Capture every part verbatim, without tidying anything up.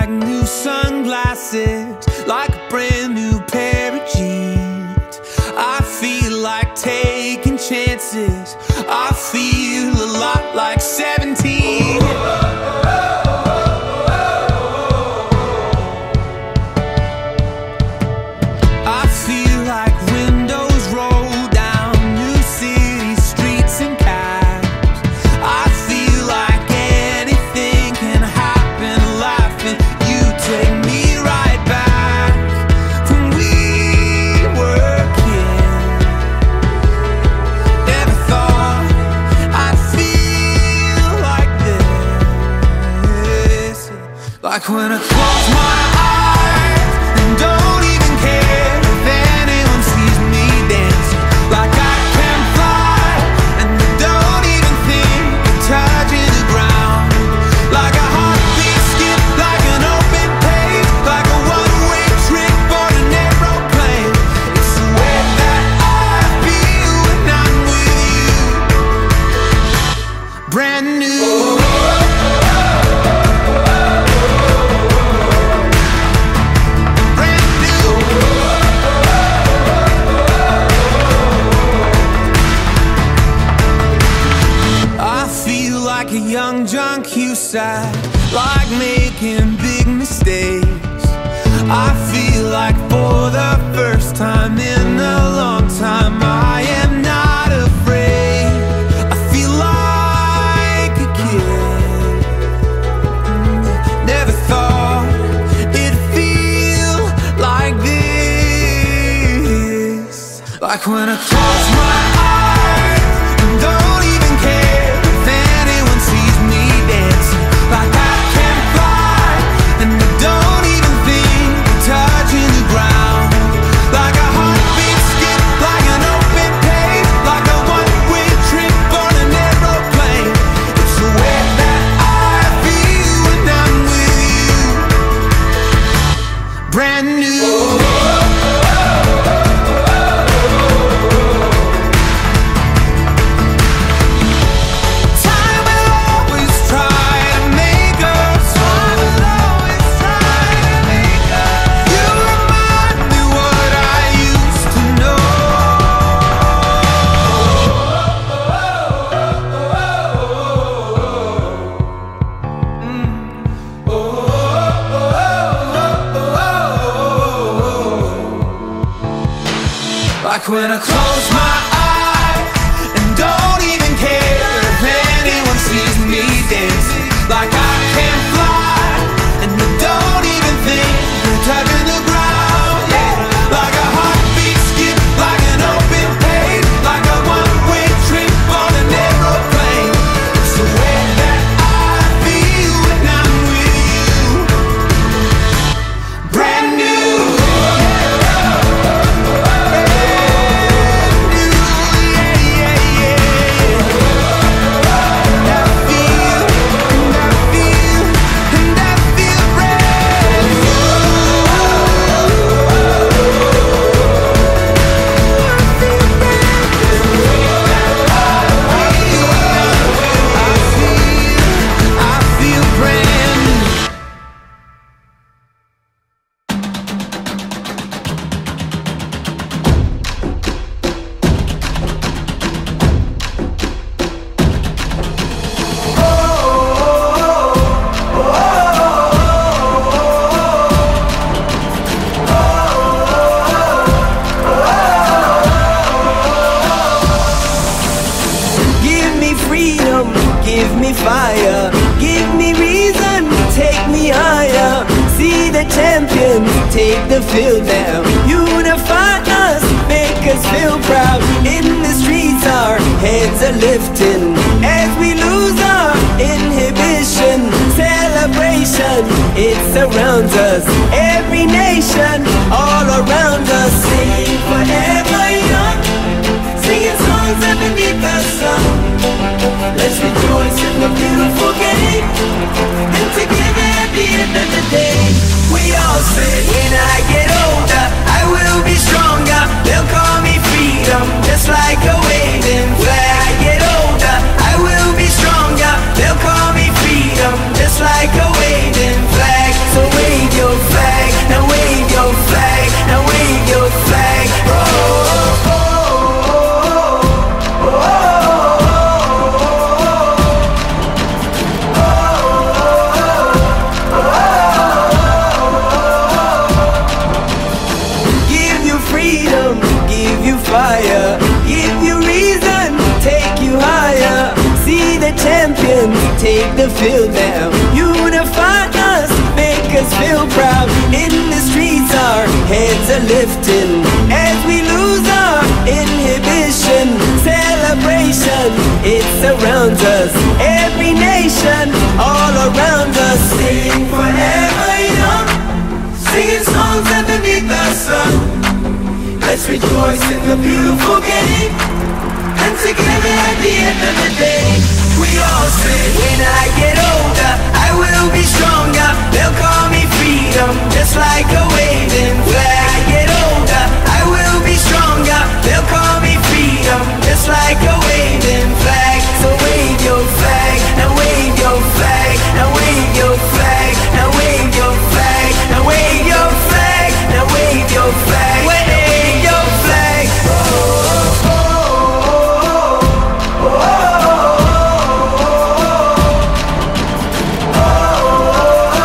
like new sunglasses, like a brand new pair of jeans. I feel like taking chances. I feel a lot like seventeen. I feel like windows roll down new city streets and cabs. I feel like anything can happen, laughing. You take me right back when we were kids. Never thought I'd feel like this. Like when I close my eyes and don't even care if anyone sees me dancing. Like I can fly and I don't even think of touching the ground. Like a heartbeat skip, like an open page, like a one-way trip on an aeroplane. It's the way that I feel when I'm with you. Brand new. Like a young John Cusack, like making big mistakes. I feel like for the first time in a long time I am not afraid. I feel like a kid. Never thought it'd feel like this. Like when I close my eyes and don't even care if anyone sees me dancing. Like I can fly and I don't even think of touching the ground. Like a heartbeat skip, like an open page, like a one-way trip on an aeroplane. It's the way that I feel when I'm with you. Brand new. Like when I close my eyes and don't even care if anyone sees me dancing. Like I can fly and I don't even think of touching the ground. Yeah, like a heartbeat skip, like an open page, like a one-way trip on an aeroplane. It's the way that I feel when I'm with you. Brand new. Give me fire, give me reason, take me higher. See the champions take the field now. Unify us, make us feel proud. In the streets our heads are lifting as we lose our inhibition. Celebration, it surrounds us. Every nation, all around us. Sing forever young, singing songs underneath the sun. Let's rejoice in the beautiful game, and together at the end of the day, we all say, when I get older, I will be stronger. They'll call me freedom, just like a waving flag. I get older, I will be stronger. They'll call me freedom, just like a waving flag. So field now. Unify us, make us feel proud. In the streets our heads are lifting as we lose our inhibition. Celebration, it surrounds us. Every nation, all around us. Sing forever young, singing songs underneath the sun. Let's rejoice in the beautiful game, and together at the end of the day, we all say, when I get older, I will be stronger. They'll call me freedom, just like a waving flag. I get older, I will be stronger. They'll call me freedom, just like a waving flag. So wave your flag, now wave your flag, now wave your flag, now wave your flag, now wave your flag, now wave your flag, wave your flag. Oh, oh, oh, oh, oh, oh, oh, oh.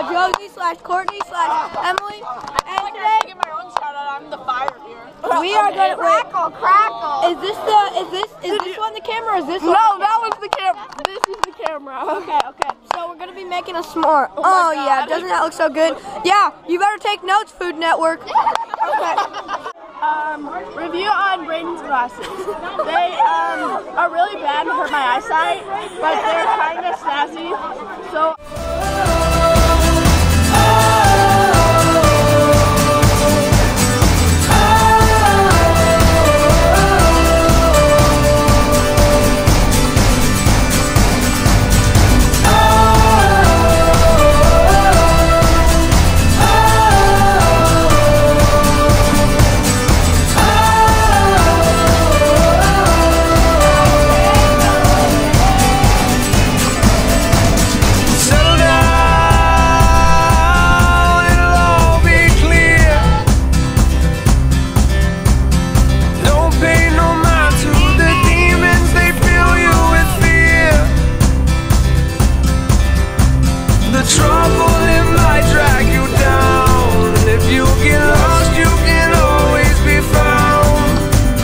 Josie slash Courtney slash Emily. And today, get my own shout out. I'm the fire here. we are Okay. gonna wait. Crackle, crackle. Is this the? Is this? Is this one the camera? Or is this? No, one that was the camera. This is the camera. Okay, okay. So we're gonna be making a s'more. Oh, my yeah, God. doesn't that look so good? Yeah, you better take notes, Food Network. Okay. Um, review on Braden's glasses. They um are really bad and hurt my eyesight, but they're kind of snazzy. So.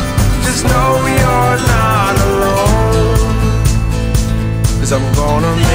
I'm gonna